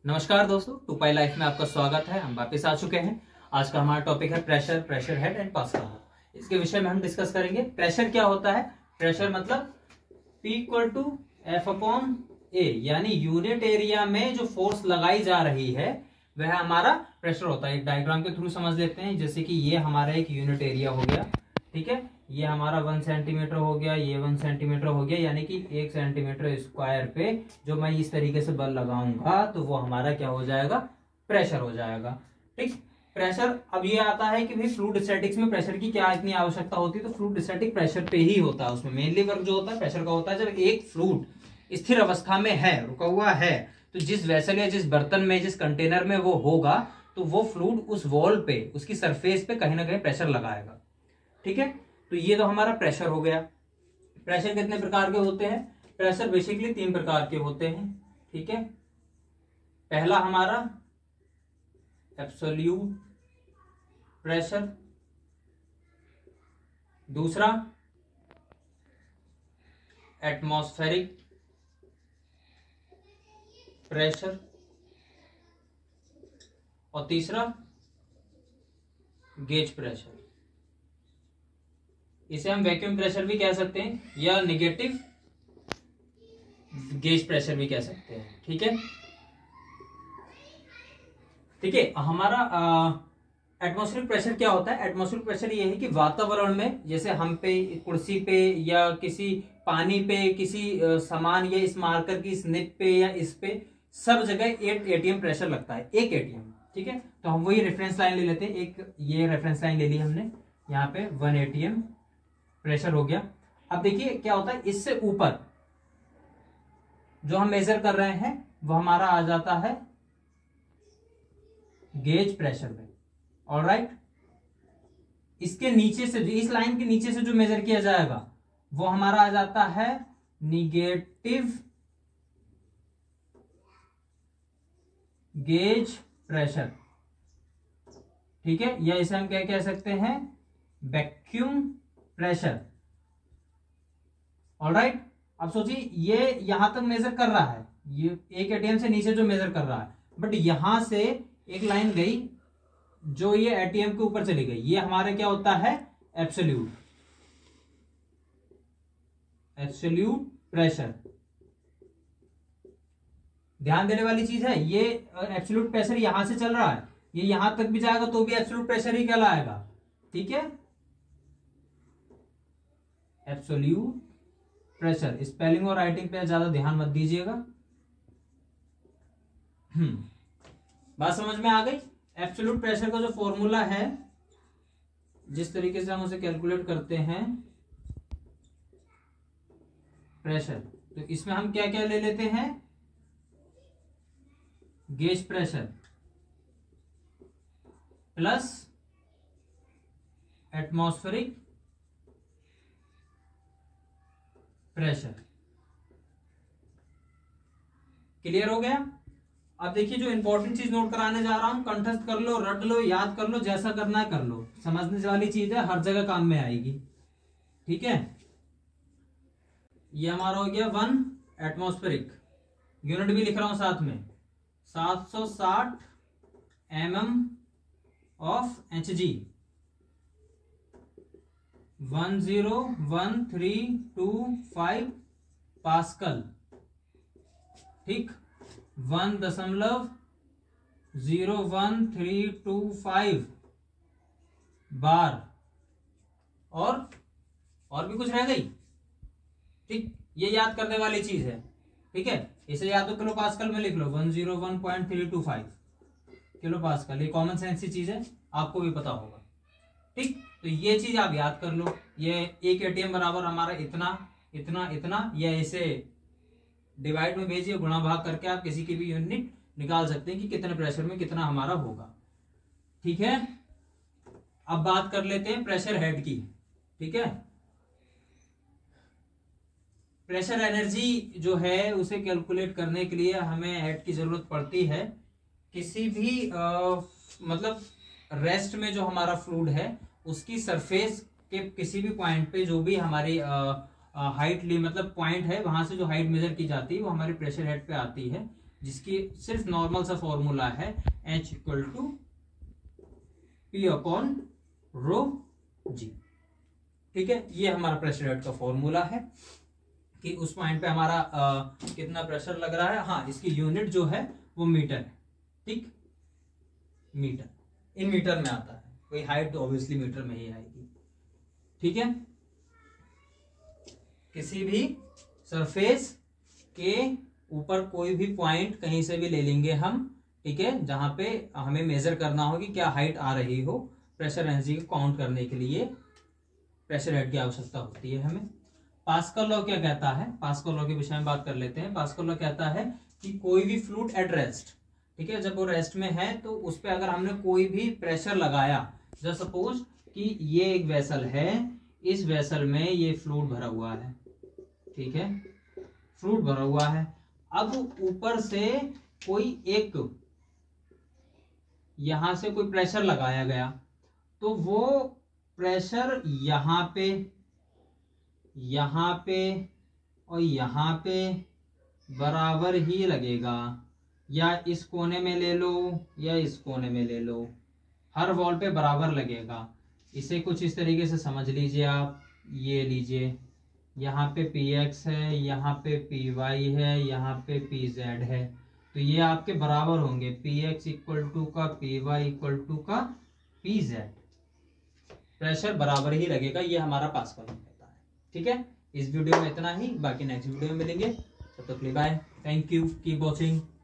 नमस्कार दोस्तों, टूपाई लाइफ में आपका स्वागत है। हम वापस आ चुके हैं। आज का हमारा टॉपिक है pressure, pressure head and pascal. इसके विषय में हम डिस्कस करेंगे। प्रेशर क्या होता है? प्रेशर मतलब P equal to F upon A, यानी यूनिट एरिया में जो फोर्स लगाई जा रही है वह हमारा प्रेशर होता है। एक डायग्राम के थ्रू समझ लेते हैं। जैसे कि ये हमारा एक यूनिट एरिया हो गया, ठीक है। ये हमारा 1 सेंटीमीटर हो गया, ये 1 सेंटीमीटर हो गया, यानी कि 1 सेंटीमीटर स्क्वायर पे जो मैं इस तरीके से बल लगाऊंगा तो वो हमारा क्या हो जाएगा? प्रेशर हो जाएगा, ठीक। प्रेशर, अब ये आता है कि भाई फ्लूइड स्टैटिक्स में प्रेशर की क्या इतनी आवश्यकता होती है, तो फ्लूइड स्टैटिक प्रेशर पे ही होता है। उसमें मेनली वर्क जो होता है प्रेशर का होता है। जब एक फ्लूइड स्थिर अवस्था में है, रुका हुआ है, तो जिस वेसल या जिस बर्तन में, जिस कंटेनर में वो होगा, तो वो फ्लूइड उस वॉल पे, उसकी सरफेस पे कहीं ना कहीं प्रेशर लगाएगा, ठीक है। तो ये तो हमारा प्रेशर हो गया। प्रेशर कितने प्रकार के होते हैं? प्रेशर बेसिकली 3 प्रकार के होते हैं, ठीक है। पहला हमारा एब्सोल्यूट प्रेशर, दूसरा एटमॉस्फेरिक प्रेशर और तीसरा गेज प्रेशर। इसे हम वैक्यूम प्रेशर भी कह सकते हैं या नेगेटिव गेज प्रेशर भी कह सकते हैं, ठीक है। ठीक है, हमारा एटमॉस्फेरिक प्रेशर क्या होता है? एटमॉस्फेरिक प्रेशर ये है कि वातावरण में, जैसे हम पे, कुर्सी पे, या किसी पानी पे, किसी सामान या इस मार्कर की इस निप पे या इस पे, सब जगह 8 एटीएम प्रेशर लगता है, 1 एटीएम, ठीक है। तो हम वही रेफरेंस लाइन ले लेते हैं। एक ये रेफरेंस लाइन ले ली हमने, यहाँ पे 1 एटीएम प्रेशर हो गया। अब देखिए क्या होता है, इससे ऊपर जो हम मेजर कर रहे हैं वो हमारा आ जाता है गेज प्रेशर में, ऑलराइट। इसके नीचे से, इस लाइन के नीचे से जो मेजर किया जाएगा वो हमारा आ जाता है निगेटिव गेज प्रेशर, ठीक है। या इसे हम क्या कह सकते हैं? Vacuum pressure, alright. अब सोचिए, ये यहां तक मेजर कर रहा है, ये 1 एटीएम से नीचे जो मेजर कर रहा है, बट यहां से एक लाइन गई जो ये एटीएम के ऊपर चली गई, ये हमारे क्या होता है? Absolute, absolute pressure. ध्यान देने वाली चीज है, ये एब्सोल्यूट प्रेशर यहां से चल रहा है, ये यहां तक भी जाएगा तो भी एब्सोल्यूट प्रेशर ही कहलाएगा, ठीक है। एब्सोल्यूट प्रेशर, स्पेलिंग और राइटिंग पे ज्यादा ध्यान मत दीजिएगा। बात समझ में आ गई? एब्सोल्यूट प्रेशर का जो फॉर्मूला है, जिस तरीके से हम उसे कैलकुलेट करते हैं प्रेशर, तो इसमें हम क्या क्या ले लेते हैं? Gauge pressure plus atmospheric pressure. Clear हो गया? अब देखिए, जो इंपॉर्टेंट चीज नोट कराने जा रहा हूं, कंठस्थ कर लो, रट लो, याद कर लो, जैसा करना है कर लो। समझने वाली चीज है, हर जगह काम में आएगी, ठीक है। ये हमारा हो गया 1 एटमॉस्फेरिक, यूनिट भी लिख रहा हूं साथ में, 760 mm ऑफ Hg, 101325 पास्कल, ठीक। 1.01325 बार, और भी कुछ रह गई, ठीक। ये याद करने वाली चीज है, ठीक है। इसे या तो किलो पास्कल में लिख लो, 101.325 किलो पास्कल। ये कॉमन सेंस की चीज है, आपको भी पता होगा, ठीक। तो ये चीज आप याद कर लो। ये 1 एटीएम बराबर हमारा इतना इतना इतना, या इसे डिवाइड में भेजिए, गुणा भाग करके आप किसी की भी यूनिट निकाल सकते हैं कि कितने प्रेशर में कितना हमारा होगा, ठीक है। अब बात कर लेते हैं प्रेशर हेड की, ठीक है। प्रेशर एनर्जी जो है उसे कैलकुलेट करने के लिए हमें हेड की जरूरत पड़ती है। किसी भी मतलब रेस्ट में जो हमारा फ्लूइड है उसकी सरफेस के किसी भी पॉइंट पे जो भी हमारी हाइट ली, मतलब पॉइंट है, वहां से जो हाइट मेजर की जाती है वो हमारे प्रेशर हेड पे आती है। जिसकी सिर्फ नॉर्मल सा फॉर्मूला है H equal to P upon rho g. ठीक है, ये हमारा प्रेशर हेड का फॉर्मूला है कि उस पॉइंट पे हमारा कितना प्रेशर लग रहा है। हाँ, इसकी यूनिट जो है वो मीटर है। ठीक, मीटर, इन मीटर में आता है, कोई हाइट तो ऑब्वियसली मीटर में ही आएगी। ठीक है, किसी भी सरफेस के ऊपर कोई भी पॉइंट कहीं से भी ले लेंगे हम, ठीक है, जहां पे हमें मेजर करना हो कि क्या हाइट आ रही हो, प्रेशर एनर्जी को काउंट करने के लिए प्रेशर हेड की आवश्यकता होती है हमें। पास्कल लॉ क्या कहता है, पास्कल लॉ के विषय में बात कर लेते हैं। पास्कल लॉ कहता है कि कोई भी फ्लूइड एट रेस्ट, ठीक है, जब वो रेस्ट में है तो उस पर अगर हमने कोई भी प्रेशर लगाया, जैसे सपोज कि ये एक वेसल है, इस वेसल में ये फ्लूइड भरा हुआ है, ठीक है, फ्लूइड भरा हुआ है। अब ऊपर से कोई एक यहां से कोई प्रेशर लगाया गया, तो वो प्रेशर यहाँ पे और यहाँ पे बराबर ही लगेगा, या इस कोने में ले लो या इस कोने में ले लो, हर वॉल पे बराबर लगेगा। इसे कुछ इस तरीके से समझ लीजिए आप, ये लीजिए, यहाँ पे px है, यहाँ पे py है, यहाँ पे pz है, तो ये आपके बराबर होंगे, px इक्वल टू का py इक्वल टू का pz, प्रेशर बराबर ही लगेगा। ये हमारा पास्कल लॉ कहता है। ठीक है, इस वीडियो में इतना ही, बाकी नेक्स्ट वीडियो में मिलेंगे, तब तक के लिए bye, thank you, keep watching.